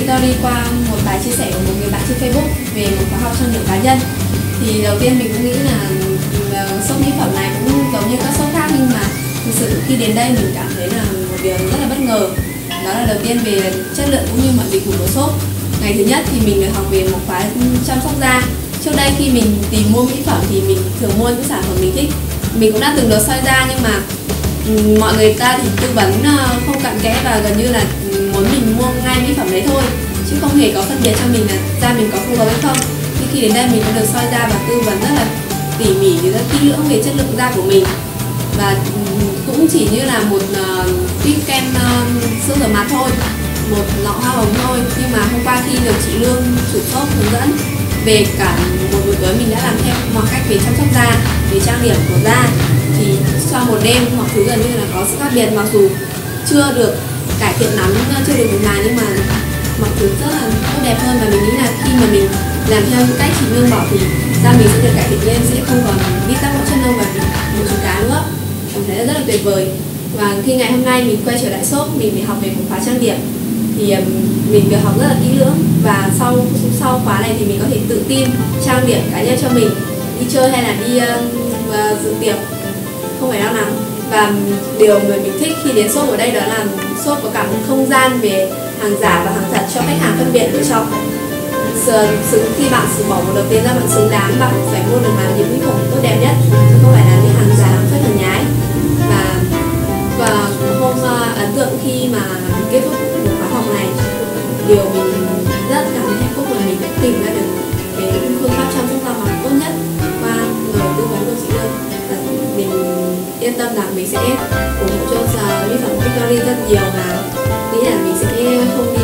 Victory qua một bài chia sẻ của một người bạn trên Facebook về một khóa học trang điểm cá nhân. Thì đầu tiên mình cũng nghĩ là shop mỹ phẩm này cũng giống như các shop khác, nhưng mà thực sự khi đến đây mình cảm thấy là một điều rất là bất ngờ. Đó là đầu tiên về chất lượng cũng như mọi dịch vụ của shop. Ngày thứ nhất thì mình được học về một khóa chăm sóc da. Trước đây khi mình tìm mua mỹ phẩm thì mình thường mua những sản phẩm mình thích. Mình cũng đã từng được soi da, nhưng mà mọi người ta thì tư vấn không cặn kẽ và gần như là muốn mình mua ngay mỹ phẩm đấy thôi, chứ không hề có phân biệt cho mình là da mình có phù hợp hay không. Nhưng khi đến đây mình đã được soi da và tư vấn rất là tỉ mỉ, rất kỹ lưỡng về chất lượng da của mình. Và cũng chỉ như là một tip kem sữa rửa mặt thôi, một lọ hoa hồng thôi, nhưng mà hôm qua khi được chị Lương chủ shop hướng dẫn về cả một buổi tối, mình đã làm theo mọi cách về chăm sóc da, về trang điểm của da, thì sau một đêm mọi thứ gần như là có sự khác biệt. Mặc dù chưa được cải thiện lắm, chưa được mượt mà, nhưng mà mọi thứ rất là tốt đẹp hơn. Và mình nghĩ là khi mà mình làm theo những cách chị Lương bảo thì da mình sẽ được cải thiện lên, sẽ không còn bị tắc lỗ chân lông và bị mụn trứng cá nữa. Cảm thấy rất là tuyệt vời. Và khi ngày hôm nay mình quay trở lại shop, mình để học về một khóa trang điểm thì mình được học rất là kỹ lưỡng, và sau khóa này thì mình có thể tự tin trang điểm cá nhân cho mình, đi chơi hay là đi dự tiệc không phải lo lắng. Và điều mà mình thích khi đến shop ở đây đó là shop có cả một không gian về hàng giả và hàng thật cho khách hàng phân biệt lựa chọn. Khi bạn bỏ một đồng tiền ra, bạn xứng đáng, bạn phải mua được làm những mỹ phẩm tốt đẹp nhất, chứ không phải là những hàng giả hàng phết hàng nhái. Và hôm ấn tượng khi mà kết thúc một khóa học này, điều mình rất cảm thấy hạnh phúc là mình đã tìm ra được cái phương pháp chăm sóc da mặt tốt nhất qua lời tư vấn của chị Lương. Và mình yên tâm rằng mình sẽ ủng hộ cho mỹ phẩm Victory rất nhiều, và nghĩ là mình sẽ không